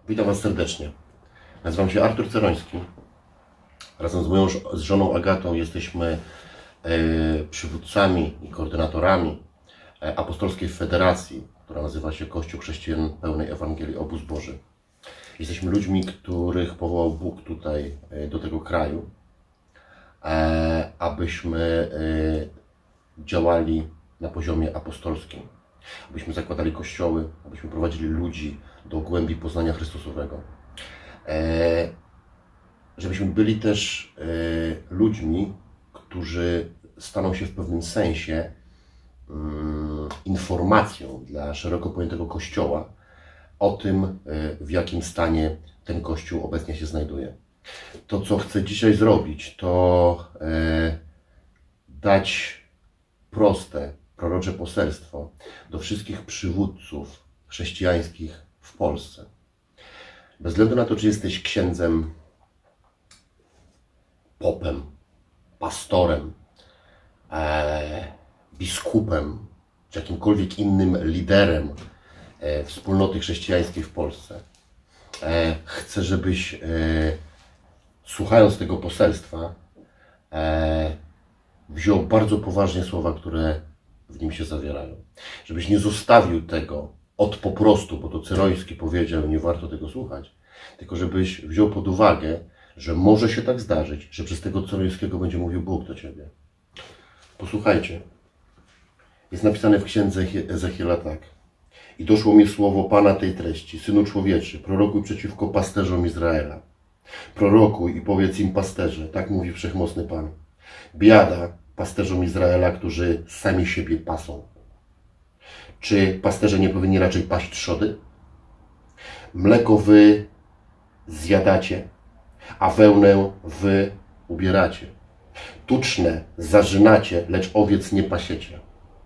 Witam Was serdecznie. Nazywam się Artur Ceroński. Razem z moją żoną Agatą jesteśmy przywódcami i koordynatorami Apostolskiej Federacji, która nazywa się Kościół Chrześcijan Pełnej Ewangelii Obóz Boży. Jesteśmy ludźmi, których powołał Bóg tutaj do tego kraju, abyśmy działali na poziomie apostolskim, abyśmy zakładali kościoły, abyśmy prowadzili ludzi do głębi poznania Chrystusowego. Żebyśmy byli też ludźmi, którzy staną się w pewnym sensie informacją dla szeroko pojętego Kościoła o tym, w jakim stanie ten Kościół obecnie się znajduje. To, co chcę dzisiaj zrobić, to dać proste, prorocze poselstwo do wszystkich przywódców chrześcijańskich w Polsce. Bez względu na to, czy jesteś księdzem, popem, pastorem, biskupem, czy jakimkolwiek innym liderem wspólnoty chrześcijańskiej w Polsce. Chcę, żebyś słuchając tego poselstwa wziął bardzo poważnie słowa, które w nim się zawierają. Żebyś nie zostawił tego od po prostu, bo to Ceroński powiedział, nie warto tego słuchać, tylko żebyś wziął pod uwagę, że może się tak zdarzyć, że przez tego Cerońskiego będzie mówił Bóg do ciebie. Posłuchajcie. Jest napisane w księdze Ezechiela tak. I doszło mi słowo Pana tej treści. Synu człowieczy, prorokuj przeciwko pasterzom Izraela. Prorokuj i powiedz im pasterze, tak mówi Wszechmocny Pan. Biada pasterzom Izraela, którzy sami siebie pasą. Czy pasterze nie powinni raczej paść trzody? Mleko wy zjadacie, a wełnę wy ubieracie. Tuczne zarzynacie, lecz owiec nie pasiecie.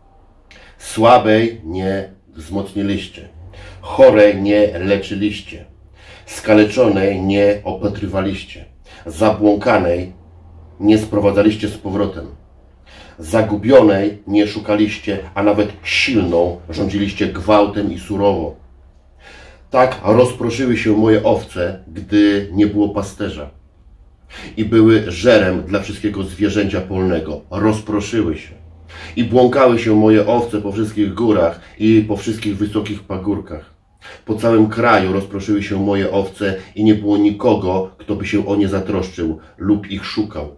Słabej nie wzmocniliście, chorej nie leczyliście, skaleczonej nie opatrywaliście, zabłąkanej nie sprowadzaliście z powrotem, zagubionej nie szukaliście, a nawet silną rządziliście gwałtem i surowo. Tak rozproszyły się moje owce, gdy nie było pasterza i były żerem dla wszystkiego zwierzęcia polnego. Rozproszyły się i błąkały się moje owce po wszystkich górach i po wszystkich wysokich pagórkach. Po całym kraju rozproszyły się moje owce i nie było nikogo, kto by się o nie zatroszczył lub ich szukał.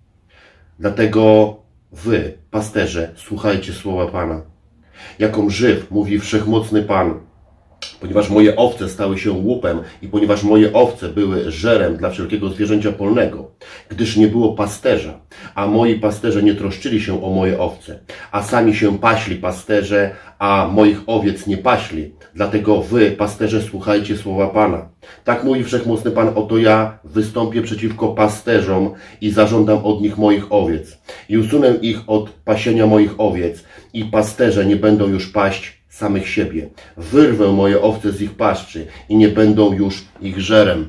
Dlatego wy, pasterze, słuchajcie słowa Pana. Jaką żyw, mówi Wszechmocny Pan, ponieważ moje owce stały się łupem i ponieważ moje owce były żerem dla wszelkiego zwierzęcia polnego, gdyż nie było pasterza, a moi pasterze nie troszczyli się o moje owce, a sami się paśli pasterze, a moich owiec nie paśli. Dlatego wy, pasterze, słuchajcie słowa Pana. Tak mówi Wszechmocny Pan, oto ja wystąpię przeciwko pasterzom i zażądam od nich moich owiec. I usunę ich od pasienia moich owiec i pasterze nie będą już paść samych siebie. Wyrwę moje owce z ich paszczy i nie będą już ich żerem.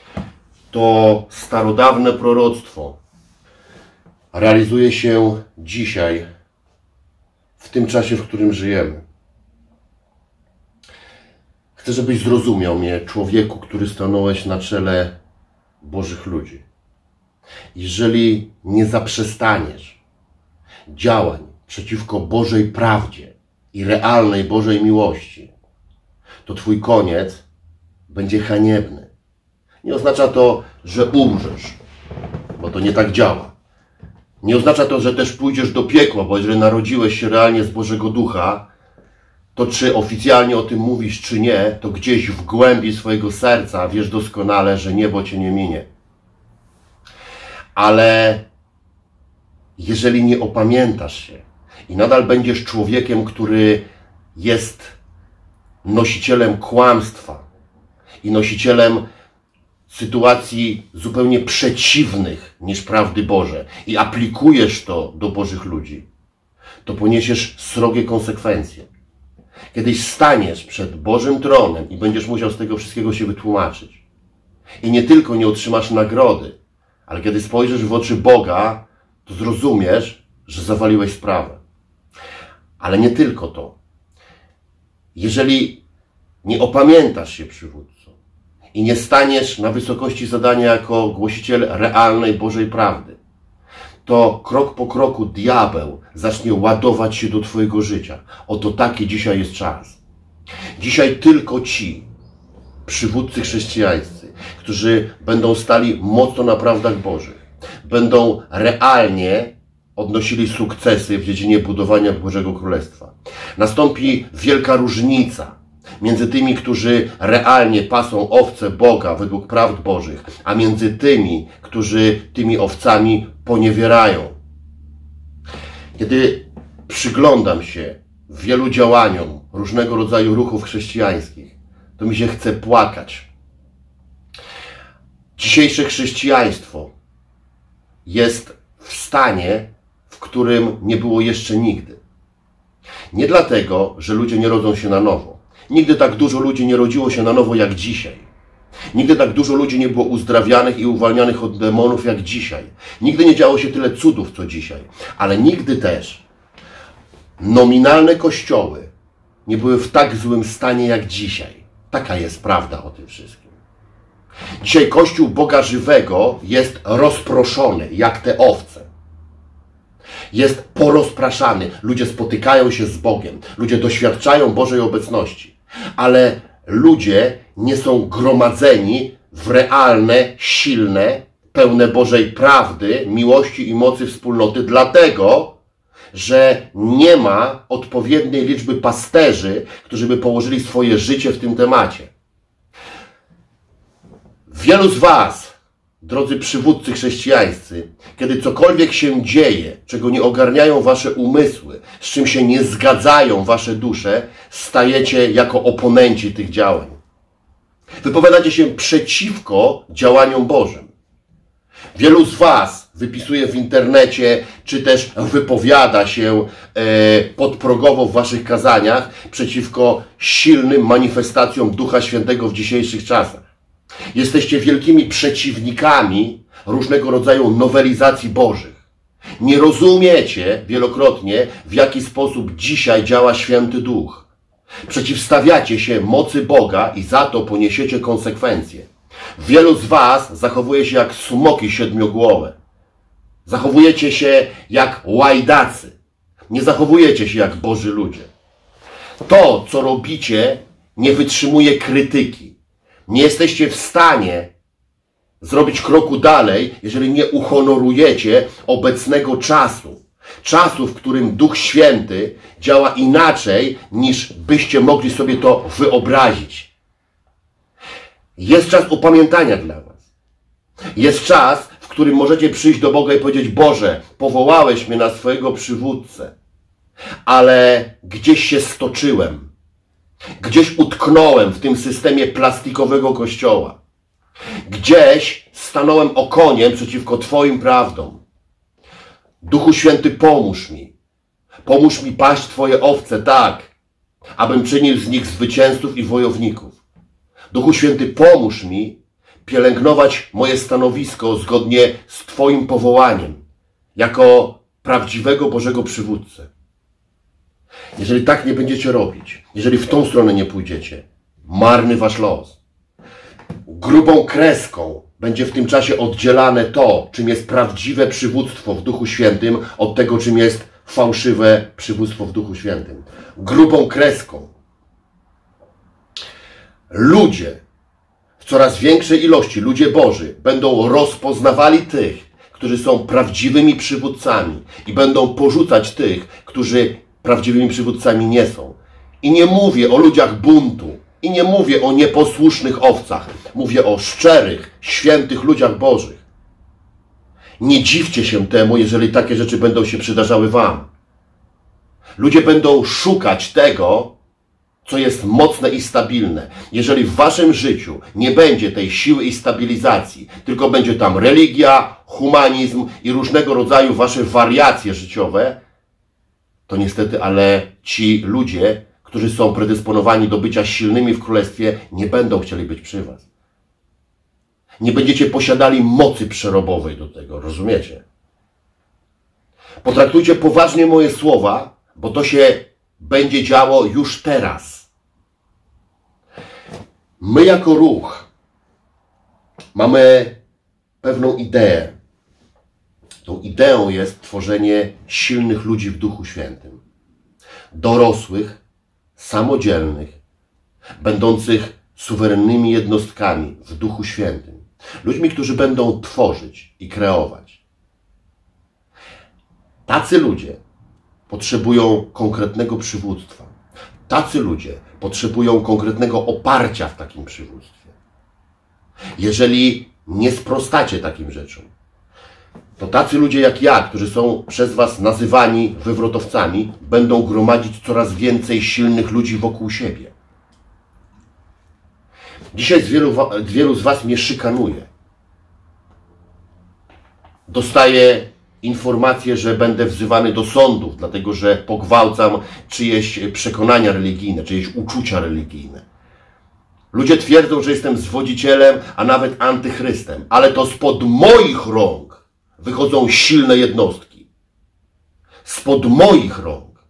To starodawne proroctwo realizuje się dzisiaj, w tym czasie, w którym żyjemy. Chcę, żebyś zrozumiał mnie, człowieku, który stanąłeś na czele Bożych ludzi. Jeżeli nie zaprzestaniesz działań przeciwko Bożej prawdzie i realnej Bożej miłości, to twój koniec będzie haniebny. Nie oznacza to, że umrzesz, bo to nie tak działa. Nie oznacza to, że też pójdziesz do piekła, bo jeżeli narodziłeś się realnie z Bożego Ducha, to czy oficjalnie o tym mówisz, czy nie, to gdzieś w głębi swojego serca wiesz doskonale, że niebo cię nie minie. Ale jeżeli nie opamiętasz się i nadal będziesz człowiekiem, który jest nosicielem kłamstwa i nosicielem sytuacji zupełnie przeciwnych niż prawdy Boże i aplikujesz to do Bożych ludzi, to poniesiesz srogie konsekwencje. Kiedyś staniesz przed Bożym tronem i będziesz musiał z tego wszystkiego się wytłumaczyć. I nie tylko nie otrzymasz nagrody, ale kiedy spojrzysz w oczy Boga, to zrozumiesz, że zawaliłeś sprawę. Ale nie tylko to. Jeżeli nie opamiętasz się, przywódco, i nie staniesz na wysokości zadania jako głosiciel realnej Bożej prawdy, to krok po kroku diabeł zacznie ładować się do twojego życia. Oto taki dzisiaj jest czas. Dzisiaj tylko ci przywódcy chrześcijańscy, którzy będą stali mocno na prawdach Bożych, będą realnie odnosili sukcesy w dziedzinie budowania Bożego Królestwa. Nastąpi wielka różnica między tymi, którzy realnie pasą owce Boga według prawd Bożych, a między tymi, którzy tymi owcami poniewierają. Kiedy przyglądam się wielu działaniom różnego rodzaju ruchów chrześcijańskich, to mi się chce płakać. Dzisiejsze chrześcijaństwo jest w stanie, w którym nie było jeszcze nigdy. Nie dlatego, że ludzie nie rodzą się na nowo. Nigdy tak dużo ludzi nie rodziło się na nowo jak dzisiaj. Nigdy tak dużo ludzi nie było uzdrawianych i uwalnianych od demonów jak dzisiaj. Nigdy nie działo się tyle cudów, co dzisiaj. Ale nigdy też nominalne kościoły nie były w tak złym stanie jak dzisiaj. Taka jest prawda o tym wszystkim. Dzisiaj Kościół Boga żywego jest rozproszony, jak te owce. Jest porozpraszany. Ludzie spotykają się z Bogiem. Ludzie doświadczają Bożej obecności. Ale ludzie nie są gromadzeni w realne, silne, pełne Bożej prawdy, miłości i mocy wspólnoty, dlatego, że nie ma odpowiedniej liczby pasterzy, którzy by położyli swoje życie w tym temacie. Wielu z was, drodzy przywódcy chrześcijańscy, kiedy cokolwiek się dzieje, czego nie ogarniają wasze umysły, z czym się nie zgadzają wasze dusze, stajecie jako oponenci tych działań. Wypowiadacie się przeciwko działaniom Bożym. Wielu z was wypisuje w internecie, czy też wypowiada się podprogowo w waszych kazaniach przeciwko silnym manifestacjom Ducha Świętego w dzisiejszych czasach. Jesteście wielkimi przeciwnikami różnego rodzaju nowelizacji Bożych. Nie rozumiecie wielokrotnie, w jaki sposób dzisiaj działa Święty Duch. Przeciwstawiacie się mocy Boga i za to poniesiecie konsekwencje. Wielu z was zachowuje się jak smoki siedmiogłowe. Zachowujecie się jak łajdacy. Nie zachowujecie się jak Boży ludzie. To, co robicie, nie wytrzymuje krytyki. Nie jesteście w stanie zrobić kroku dalej, jeżeli nie uhonorujecie obecnego czasu. Czasu, w którym Duch Święty działa inaczej, niż byście mogli sobie to wyobrazić. Jest czas upamiętania dla was. Jest czas, w którym możecie przyjść do Boga i powiedzieć: Boże, powołałeś mnie na swojego przywódcę, ale gdzieś się stoczyłem. Gdzieś utknąłem w tym systemie plastikowego kościoła. Gdzieś stanąłem okoniem przeciwko Twoim prawdom. Duchu Święty, pomóż mi. Pomóż mi paść Twoje owce tak, abym czynił z nich zwycięzców i wojowników. Duchu Święty, pomóż mi pielęgnować moje stanowisko zgodnie z Twoim powołaniem, jako prawdziwego Bożego przywódcę. Jeżeli tak nie będziecie robić, jeżeli w tą stronę nie pójdziecie, marny wasz los. Grubą kreską będzie w tym czasie oddzielane to, czym jest prawdziwe przywództwo w Duchu Świętym, od tego, czym jest fałszywe przywództwo w Duchu Świętym. Grubą kreską. Ludzie, w coraz większej ilości, ludzie Boży, będą rozpoznawali tych, którzy są prawdziwymi przywódcami i będą porzucać tych, którzy prawdziwymi przywódcami nie są. I nie mówię o ludziach buntu. I nie mówię o nieposłusznych owcach. Mówię o szczerych, świętych ludziach Bożych. Nie dziwcie się temu, jeżeli takie rzeczy będą się przydarzały wam. Ludzie będą szukać tego, co jest mocne i stabilne. Jeżeli w waszym życiu nie będzie tej siły i stabilizacji, tylko będzie tam religia, humanizm i różnego rodzaju wasze wariacje życiowe, to niestety, ale ci ludzie, którzy są predysponowani do bycia silnymi w królestwie, nie będą chcieli być przy was. Nie będziecie posiadali mocy przerobowej do tego, rozumiecie? Potraktujcie poważnie moje słowa, bo to się będzie działo już teraz. My jako ruch Mamy pewną ideę. Tą ideą jest tworzenie silnych ludzi w Duchu Świętym. Dorosłych, samodzielnych, będących suwerennymi jednostkami w Duchu Świętym. Ludźmi, którzy będą tworzyć i kreować. Tacy ludzie potrzebują konkretnego przywództwa. Tacy ludzie potrzebują konkretnego oparcia w takim przywództwie. Jeżeli nie sprostacie takim rzeczom, to tacy ludzie jak ja, którzy są przez was nazywani wywrotowcami, będą gromadzić coraz więcej silnych ludzi wokół siebie. Dzisiaj wielu z was mnie szykanuje. Dostaję informację, że będę wzywany do sądów, dlatego że pogwałcam czyjeś przekonania religijne, czyjeś uczucia religijne. Ludzie twierdzą, że jestem zwodzicielem, a nawet antychrystem, ale to spod moich rąk wychodzą silne jednostki. Spod moich rąk.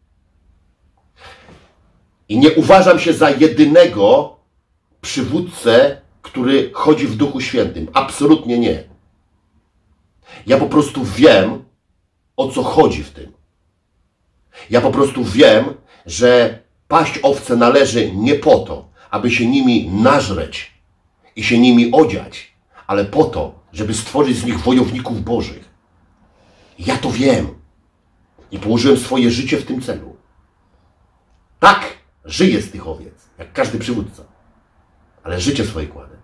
I nie uważam się za jedynego przywódcę, który chodzi w Duchu Świętym. Absolutnie nie. Ja po prostu wiem, o co chodzi w tym. Ja po prostu wiem, że paść owce należy nie po to, aby się nimi nażreć i się nimi odziać, ale po to, żeby stworzyć z nich wojowników bożych. Ja to wiem. I położyłem swoje życie w tym celu. Tak, żyję z tych owiec, jak każdy przywódca. Ale życie swoje kładę.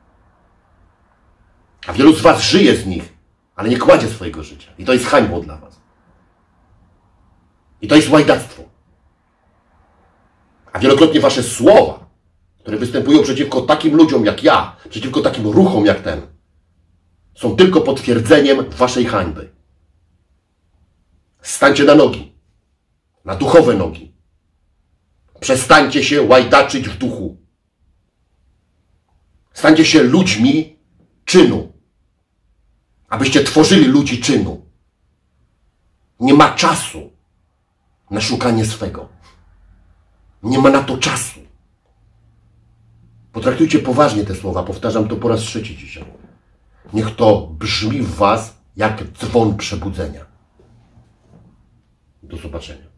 A wielu z was żyje z nich, ale nie kładzie swojego życia. I to jest hańbą dla was. I to jest łajdactwo. A wielokrotnie wasze słowa, które występują przeciwko takim ludziom jak ja, przeciwko takim ruchom jak ten, są tylko potwierdzeniem waszej hańby. Stańcie na nogi. Na duchowe nogi. Przestańcie się łajdaczyć w duchu. Stańcie się ludźmi czynu. Abyście tworzyli ludzi czynu. Nie ma czasu na szukanie swego. Nie ma na to czasu. Potraktujcie poważnie te słowa. Powtarzam to po raz trzeci dzisiaj. Niech to brzmi w was jak dzwon przebudzenia. Do zobaczenia.